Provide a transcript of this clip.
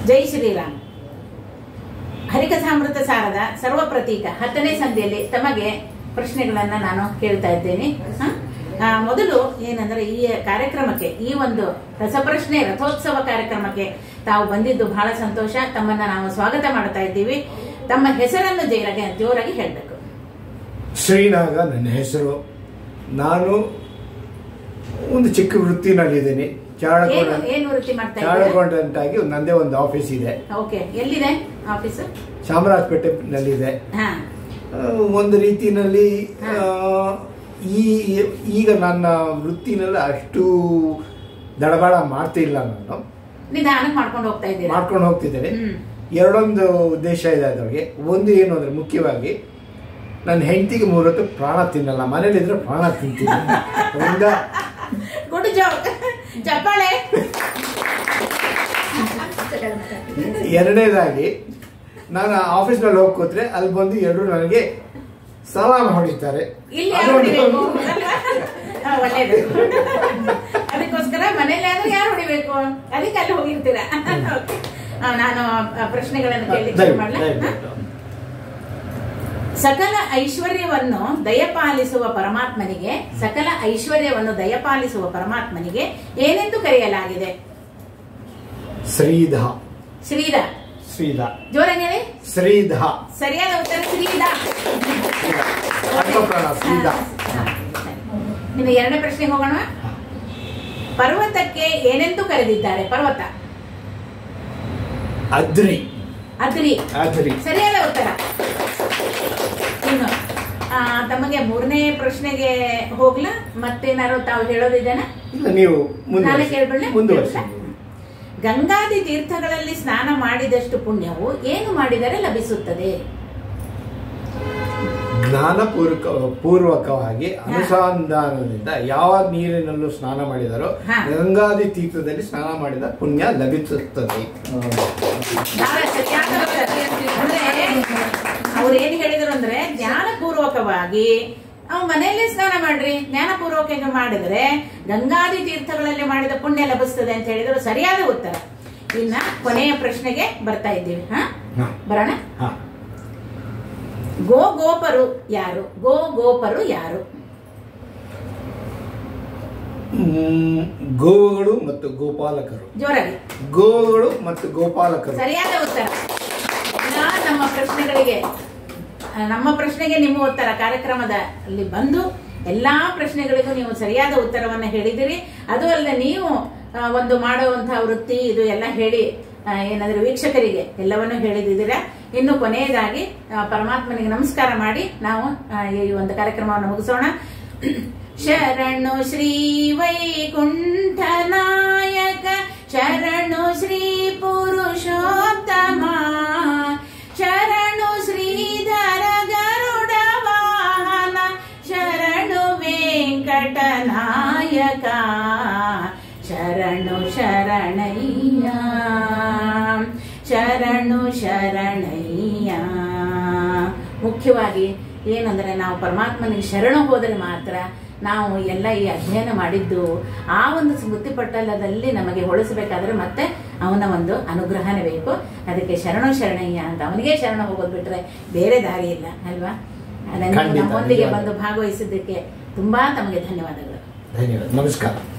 ಜೈ ಶ್ರೀರಾಮ್. ಹರಿಕಥಾಮೃತ ಸಾರದ ಸರ್ವ ಪ್ರತೀಕ 10ನೇ ಸಂಧಿಯಲ್ಲಿ ತಮಗೆ ಪ್ರಶ್ನೆಗಳನ್ನ ನಾನು ಕೇಳ್ತಾ ಇದ್ದೇನೆ. ಮೊದಲು ಏನಂದ್ರೆ ಈ ಕಾರ್ಯಕ್ರಮಕ್ಕೆ, ಈ ಒಂದು ರಸಪ್ರಶ್ನೆ ರಥೋತ್ಸವ ಕಾರ್ಯಕ್ರಮಕ್ಕೆ ತಾವು ಬಂದಿದ್ದು ಬಹಳ ಸಂತೋಷ. ತಮ್ಮನ್ನ ನಾವು ಸ್ವಾಗತ ಮಾಡ್ತಾ ಇದ್ದೀವಿ. ತಮ್ಮ ಹೆಸರನ್ನು ಜೋರಾಗಿ ಹೇಳಬೇಕು. ಶ್ರೀನಾಗ ನನ್ನ ಹೆಸರು. ನಾನು ಒಂದು ಚಿಕ್ಕ ವೃತ್ತಿನಲ್ಲಿದ್ದೀನಿ. ಏನು ವೃತ್ತಿ ಮಾಡ್ತಾ ಚಾಳಗೊಂಡಂಟಾಗಿ ನಂದೇ ಒಂದು ಆಫೀಸ್ ಇದೆ. ಓಕೆ, ಎಲ್ಲಿದೆ ಆಫೀಸ್? ಚಾಮರಾಜಪೇಟೆನಲ್ಲಿದೆ. ಒಂದು ರೀತಿನಲ್ಲಿ ಈಗ ನನ್ನ ವೃತ್ತಿನೆಲ್ಲ ಅಷ್ಟು ದಡಬಾಳ ಮಾಡ್ತಿಲ್ಲ. ನಾನು ನಿಧಾನಕ್ಕೆ ಮಾಡ್ಕೊಂಡು ಹೋಗ್ತಿದ್ದೇನೆ. ಎರಡೊಂದು ಉದ್ದೇಶ ಇದೆ ಅದರೊಳಗೆ. ಒಂದು ಏನು ಅಂದ್ರೆ, ಮುಖ್ಯವಾಗಿ ನನ್ನ ಹೆಂಡತಿಗೆ 3 ಹೊತ್ತು ಪ್ರಾಣ ತಿನ್ನಲ್ಲ. ಮನೇಲಿದ್ರೆ ಪ್ರಾಣ ತಿಂತೀನಿ. ಗುಡ್ ಜಾಬ್, ಚಪ್ಪಾಳೆ. ಎರಡನೇದಾಗಿ, ನಾನು ಆಫೀಸ್ನಲ್ಲಿ ಹೋಗಿ ಕೂತ್ರೆ ಅಲ್ಲಿ ಬಂದು ಎಲ್ಲರೂ ನನಗೆ ಸಲಾಮ್ ಹೊಡಿತಾರೆ. ಅದಕ್ಕೋಸ್ಕರ ಮನೇಲಿ ಆದ್ರೆ ಯಾರು ಹೊಡಿಬೇಕು, ಅದಕ್ಕೆ ಅಲ್ಲಿ ಹೋಗಿರ್ತೀರಾ. ನಾನು ಪ್ರಶ್ನೆಗಳನ್ನು ಕೇಳಲಿಕ್ಕೆ ಮಾಡಲ. ಸಕಲ ಐಶ್ವರ್ಯವನ್ನು ದಯಪಾಲಿಸುವ ಪರಮಾತ್ಮನಿಗೆ ಏನೆಂದು ಕರೆಯಲಾಗಿದೆ? ಶ್ರೀಧ. ಜೋರಾಗಿ ಶ್ರೀಧ. ಸರಿಯಾದ ಉತ್ತರ ಶ್ರೀಧ. ಇನ್ನು ಎರಡನೇ ಪ್ರಶ್ನೆಗೆ ಹೋಗೋಣ. ಪರ್ವತಕ್ಕೆ ಏನೆಂದು ಕರೆದಿದ್ದಾರೆ? ಪರ್ವತ ಅದ್ರಿ. ಸರಿಯಾದ ಉತ್ತರ. ಇನ್ನು ತಮಗೆ 3ನೇ ಪ್ರಶ್ನೆಗೆ ಹೋಗ್ಲಾ? ಮತ್ತೇನಾರು ತಾವು ಹೇಳೋದಿದ್ದೇನೆ? ನೀವು ನಾನು ಕೇಳ್ಬಿಡ್ಲೆ? ಗಂಗಾದಿ ತೀರ್ಥಗಳಲ್ಲಿ ಸ್ನಾನ ಮಾಡಿದಷ್ಟು ಪುಣ್ಯವು ಏನು ಮಾಡಿದರೆ ಲಭಿಸುತ್ತದೆ? ಪೂರ್ವಕವಾಗಿ ಅನುಸಂಧಾನದಿಂದ ಯಾವ ನೀರಿನಲ್ಲೂ ಸ್ನಾನ ಮಾಡಿದರೋ ಗಂಗಾದಿ ತೀರ್ಥದಲ್ಲಿ ಸ್ನಾನ ಮಾಡಿದ ಪುಣ್ಯ ಲಭಿಸುತ್ತದೆ. ಅವ್ರು ಏನ್ ಹೇಳಿದ್ರು ಅಂದ್ರೆ, ಜ್ಞಾನಪೂರ್ವಕವಾಗಿ ಮನೆಯಲ್ಲೇ ಸ್ನಾನ ಮಾಡ್ರಿ, ಜ್ಞಾನಪೂರ್ವಕ ಮಾಡಿದ್ರೆ ಗಂಗಾದಿ ತೀರ್ಥಗಳಲ್ಲಿ ಮಾಡಿದ ಪುಣ್ಯ ಲಭಿಸ್ತದೆ ಅಂತ ಹೇಳಿದ್ರು. ಸರಿಯಾದ ಉತ್ತರ. ಇನ್ನ ಕೊನೆಯ ಪ್ರಶ್ನೆಗೆ ಬರ್ತಾ ಇದ್ದೀವಿ. ಬರೋಣ. ಗೋಗೋಪರು ಯಾರು? ಗೋವುಗಳು ಮತ್ತು ಗೋಪಾಲಕರು. ಜೋರಾಗಿ. ಗೋವುಗಳು ಮತ್ತು ಗೋಪಾಲಕರು. ಸರಿಯಾದ ಉತ್ತರ. ನಮ್ಮ ಪ್ರಶ್ನೆಗೆ ನಿಮ್ಮ ಉತ್ತರ ಕಾರ್ಯಕ್ರಮದಲ್ಲಿ ಬಂದು ಎಲ್ಲಾ ಪ್ರಶ್ನೆಗಳಿಗೂ ನೀವು ಸರಿಯಾದ ಉತ್ತರವನ್ನ ಹೇಳಿದಿರಿ. ಅದು ಅಲ್ಲದೆ ನೀವು ಒಂದು ಮಾಡುವಂತಹ ವೃತ್ತಿ ಇದು ಎಲ್ಲ ಹೇಳಿ ಏನಾದ್ರೂ ವೀಕ್ಷಕರಿಗೆ ಎಲ್ಲವನ್ನೂ ಹೇಳಿದ್ದೀರಾ. ಇನ್ನು ಕೊನೆಯದಾಗಿ ಪರಮಾತ್ಮನಿಗೆ ನಮಸ್ಕಾರ ಮಾಡಿ ನಾವು ಈ ಒಂದು ಕಾರ್ಯಕ್ರಮವನ್ನು ಮುಗಿಸೋಣ. ಶರಣು ಶ್ರೀ ವೈಕುಂಠ ನಾಯಕ, ಶರಣು ಶ್ರೀ ಪುರುಷೋತ್ತಮ, ಶರಣು ಶ್ರೀಧರ ಗರುಡ ವಾಹನ, ಶರಣು ವೆಂಕಟ ನಾಯಕ, ಶರಣು ಶರಣಯ್ಯ, ಶರಣು ಶರಣಯ್ಯ. ಮುಖ್ಯವಾಗಿ ಏನಂದ್ರೆ, ನಾವು ಪರಮಾತ್ಮನಿಗೆ ಶರಣ ಹೋದರೆ ಮಾತ್ರ ನಾವು ಎಲ್ಲ ಈ ಅಧ್ಯಯನ ಮಾಡಿದ್ದು ಆ ಒಂದು ಸ್ಮೃತಿ ಪಟಲದಲ್ಲಿ ನಮಗೆ ಹೊಳಿಸಬೇಕಾದ್ರೆ ಮತ್ತೆ ಅವನ ಒಂದು ಅನುಗ್ರಹನೇ ಬೇಕು. ಅದಕ್ಕೆ ಶರಣು ಶರಣಯ್ಯ ಅಂತ ಅವನಿಗೆ ಶರಣ ಹೋಗೋದು ಬಿಟ್ರೆ ಬೇರೆ ದಾರಿ ಇಲ್ಲ ಅಲ್ವಾ? ನಮ್ಮೊಂದಿಗೆ ಬಂದು ಭಾಗವಹಿಸಿದ್ದಕ್ಕೆ ತುಂಬಾ ತಮಗೆ ಧನ್ಯವಾದಗಳು. ನಮಸ್ಕಾರ.